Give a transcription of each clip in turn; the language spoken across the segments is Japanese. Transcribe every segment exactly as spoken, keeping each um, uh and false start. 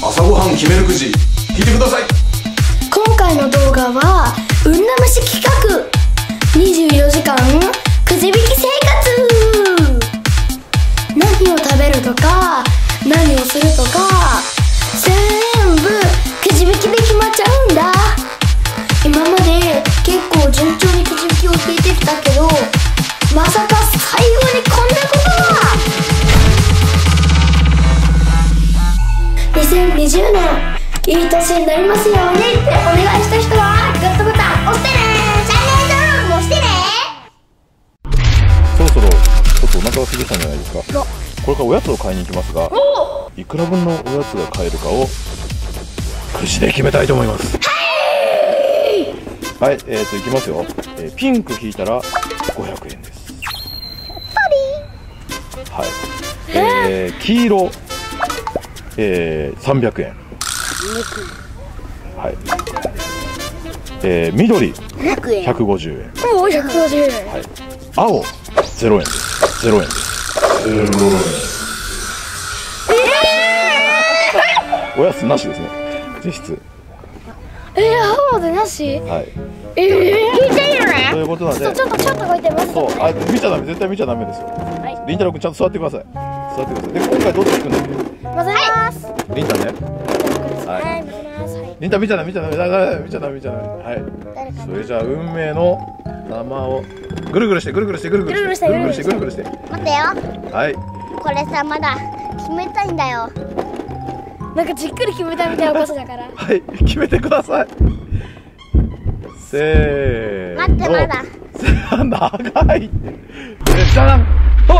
朝ごはん決めるくじ聞いてください。 今回の動画は運試し企画にじゅうよじかんくじ引き生活。何を食べるとか何をするとか全部くじ引きで決まっちゃうんだ。今まで結構順調にくじ引きを引いてきたけど、まさか最後にこんなことが。にせんにじゅうねんいい年になりますようにってお願いした人はグッドボタン押してね。チャンネル登録もしてね。 そろそろちょっとお腹がすいてきたんじゃないですか。これからおやつを買いに行きますが、いくら分のおやつが買えるかをくじで決めたいと思います。はい、えーといきますよ。えー、ピンク引いたらごひゃくえんです。はい、えー、黄色、えー、さんびゃくえん。はい、えー、緑ひゃくごじゅうえん。 おお、ひゃくごじゅうえん。 はい、青ゼロえんです。ゼロえんです。ゼロえん。おやつなしですね、実質。 えー、青でなし。 はい。 ええー、聞いているね。 ということなんで、 ちょっとちょっと動いてます。 そう、あ、見ちゃダメ、絶対見ちゃダメですよ。 はい。 りんたろうくんちゃんと座ってください。座ってください。で、今回どっち行くんだっけ？ 混ぜます。 りんたね。 はい。 はい。 混ぜます。はい。 りんた見ちゃダメ、見ちゃダメ、だだ見ちゃダメ、見ちゃダメ。はい。それじゃあ運命の玉をぐるぐるしてぐるぐるしてぐるぐるしてぐるぐるしてぐるぐるして。 待ってよ。 はい。 これさ、まだ決めたいんだよ。 なんかじっくり決めたみたいなことだから。 はい、決めてください。せーの。 待ってまだ。 長いって。じゃん。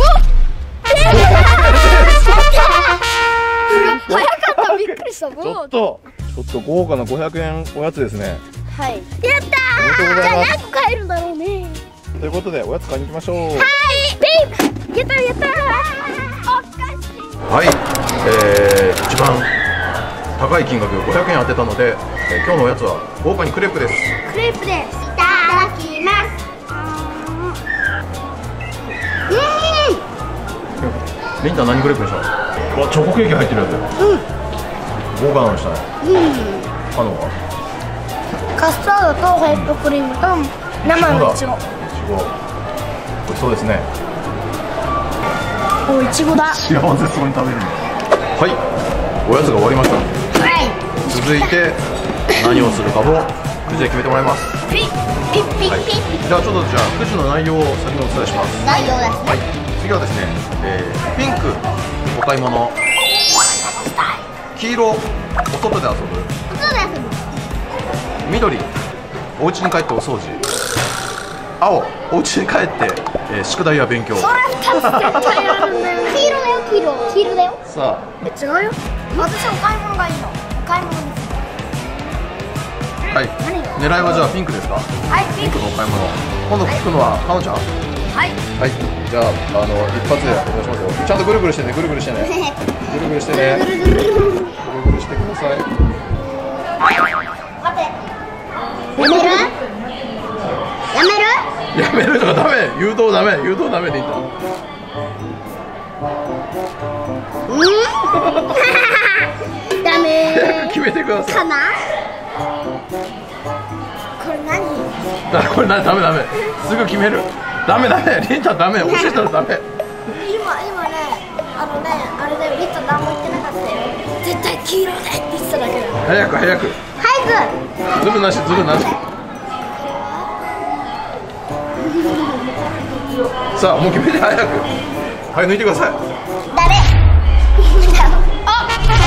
早かった、びっくりした。 ちょっと、ちょっと豪華なごひゃくえんおやつですね。 はい。やったー。 おめでとうございます。 じゃあ何個買えるんだろうね。 ということでおやつ買いに行きましょう。 はい。ピン。やったやったー。おかしい。 はい、えー、一番高い金額ごひゃくえん当てたので、えー、今日のおやつは豪華にクレープです。 クレープです。 いただきます。 りんた何クレープでした？うわ、チョコケーキ入ってるやつ。うん。豪華なのしたね。うん。あのはカスタードとホイップクリームと生のいちご。いちご。美味しそうですね。 お、いちごだ。 幸せそうに食べるの。はい、おやつが終わりました。 はい。 続いて何をするかをくじで決めてもらいます。 ピッピッピッはい、 ピッ。 じゃあちょっとじゃあくじの内容を先にお伝えします。 内容ですね。 はい、次はですね、えー、ピンクお買い物、黄色お外で遊ぶ、 外で遊ぶ。 緑お家に帰ってお掃除、青お家に帰って、えー、宿題や勉強。 それふたつ絶対やるんだよ。 黄色だよ、黄色。黄色だよ。 さあ、 え、違うよ。私お買い物がいいの。お買い物です。 はい、狙いはじゃあピンクですか？ はい、ピンク。 ピンクのお買い物。今度聞くのはかのちゃん？ はい。 はい、じゃあ、あの一発でお願いしますよ。ちゃんとぐるぐるしてね、ぐるぐるしてね。ぐるぐるしてね。ぐるぐるしてください。 待って。やめる？やめる？ やめるとかダメ。誘導ダメ。誘導ダメでいいんだ。 うん？ダメー。 早く決めてください。 かな？これ何？ だ、これな、ダメダメ。すぐ決める。ダメダメ。りんたダメ。教えたらダメ。 今今ね、あのね、あれだよ、リッタ何も言ってなかったよ。絶対黄色でって言ってただけだよ。 早く早く。 早く。 ズブなし、ズブなし。さあ、もう決めて早く。はい、抜いてください。 誰？あ、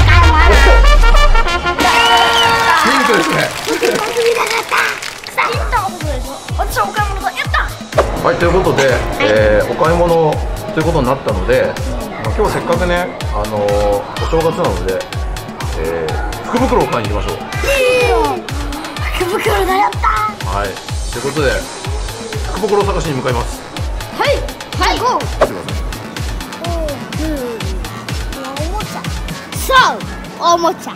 ピンクですね。 私はお買い物だ。やった。 はい、ということで、えー、お買い物ということになったので、まあ、今日せっかくね、あのー、お正月なので、えー、福袋を買いに行きましょう。 福袋だ。やった。 はい、ということで福袋探しに向かいます。 はいはい、ゴー。 待ってください。 おもちゃ。そう、おもちゃ。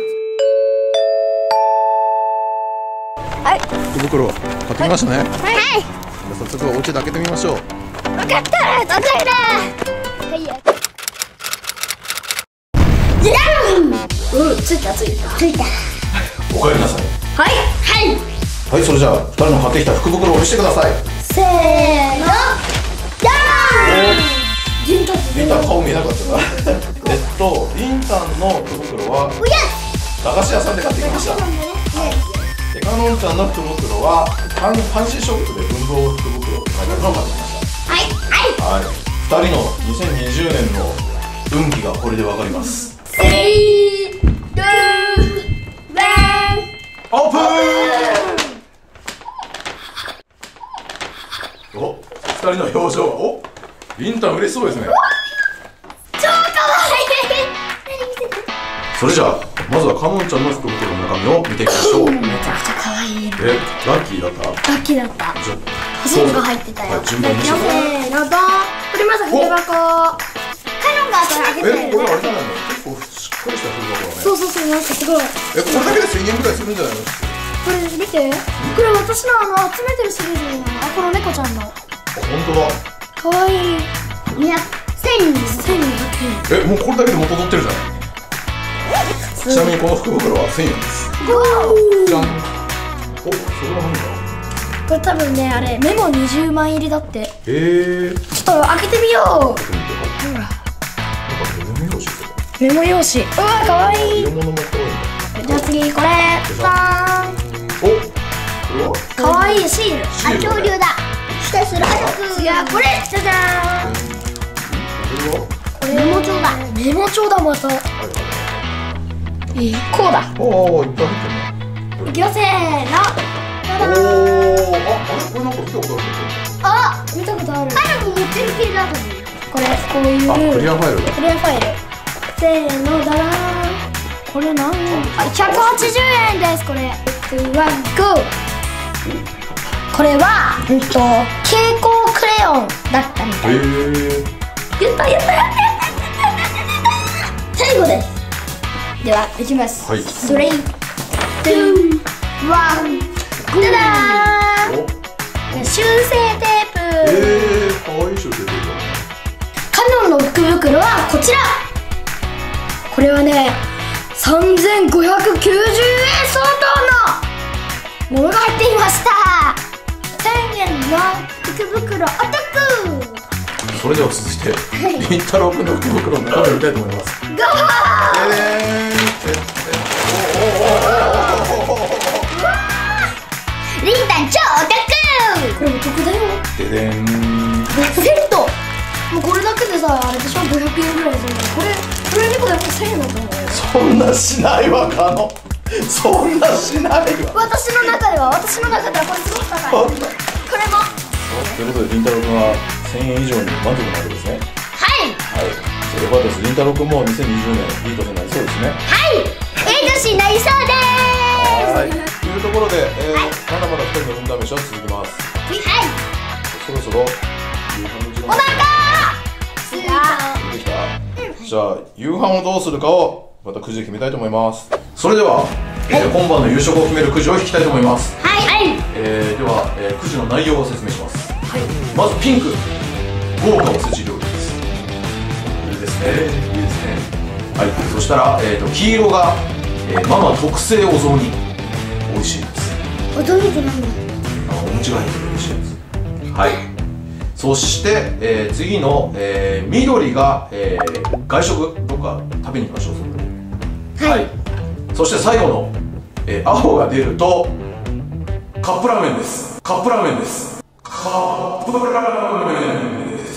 はい。 福袋買ってきましたね。 はい。 じゃあ早速お家で開けてみましょう。 分かった。どっちだ。はい。じゃん。うん。 ついたついたついた。 おかえりなさい。 はいはい。 はい、それじゃあふたりの買ってきた福袋を見せてください。 せーのダーンジンタツリンタン顔見えなかったなえっとリンタンの福袋はおや駄菓子屋さんで買ってきました。でかのんちゃんの福袋はファンファンシーショップで文房福袋って書いてあるのを買ってきましはいはい。 た。はい、ふたりのにせんにじゅうねんの運気がこれでわかります。 スリー、ツー、ワンオープンお、ふたりの表情が、お、リンタン嬉しそうですね。 超かわいいそれじゃあまずはかのんちゃんの福袋の中身を見ていきましょう。 めちゃくちゃ可愛いえ、ラッキーだったラッキーだったじゃ欲しいのが入ってたよ。 はい、順番にしてください。 せーのドン振ります筆箱カノンがそれ開けてえ、これあれじゃるないの結構しっかりした福箱だね。 そうそうそうなんかすごいえ、これだけでせんえんぐらいするんじゃないのこれ見てこれ私のあの集めてるシリーズのあこの猫ちゃんのあ、ほんとだ。 可愛いにひゃく、千にせんにひゃくえんえ、もうこれだけで元取ってるじゃない。ちなみにこの福袋はせんえんです。 ゴーじゃん。お、それは何だ。 これ多分ねあれメモにじゅうまん入りだってえー、 ちょっと開けてみよう開けてみて。 ほらなんかメモ用紙とか。 メモ用紙うわ可愛い色物も可愛いんだ。 じゃあ次これバーンお、これは可愛いシールシール恐竜だ。ひたすら早く。 次はこれじゃじゃーんこれはこれメモ帳だメモ帳だまたはいはいえーこうだおー、いっぱい入ってるね。 いきますせーのおー、あ、あれこれなんか見たことあるあ見たことあるカノンも持ってる系だと思う。 これこういうあ、クリアファイルだ。 クリアファイルせーのダラーンこれ何円あひゃくはちじゅうえんですこれワンゴーこれはうんと蛍光クレヨンだったみたいへー。 やったやったやったやった最後ですではいきますはいスリー、ツー、ワンダダーンお、 修正テープえー、かわいいシュー出てるよ。 カノンの福袋はこちらこれはねさんぜんごひゃくきゅうじゅうえん相当のものが入っていましたせんえんの福袋お得それでは続いて、りんたろうくんの福袋の中身を見たいと思います。 ゴーででーん。え、 リンタン超お得。 これお得だよででーん。 セットもうこれだけでさあれでしょごひゃくえんぐらいするこれこれにこでもせんえんだと思うよそんなしないわ、かの。そんなしないわ。 私の中では私の中ではこれすごく高いこれもということで、りんたろうくんはせんえん以上に満足なわけですね。 はいはい。それよかったです。りんたろうくんもにせんにじゅうねんいい年になりそうですね。 はい。いい年になりそうはい。 でというところで、えーまだまだふたりの運試しは続きます。 す。はい。 そろそろ夕飯の時間お腹すいた。 できた。じゃあ夕飯をどうするかをまたくじで決めたいと思います。それでは、えー今晩の夕食を決めるくじを引きたいと思います。 はい。 えー、では、えー、くじの内容を説明します。まずピンク、豪華おせち料理です。いいですね。いいですね。はい。そしたら、えー、と黄色が、えーママ特製お雑煮、美味しいです。 お雑煮って何だあのお餅が入ってて美味しいです。はい。そして、えー、次の、えー、緑が、えー、外食どっか食べに行きましょう。それではい、そして最後の、えー、青が出るとカップラーメンです。カップラーメンです。カップラーメンです。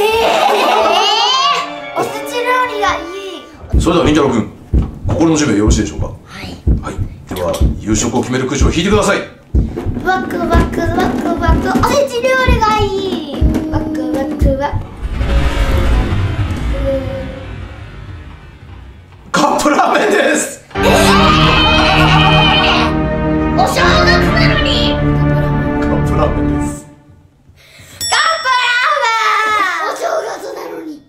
おせち料理がいいそれではりんたろうくん、心の準備はよろしいでしょうか。はい、はい、では夕食を決めるくじを引いてください。 ワクワクワクワクおせち料理がいいワクワクワクカップラーメンです。 お正月なのに。 カップラーメンです。 カップラーメンお正月なのに。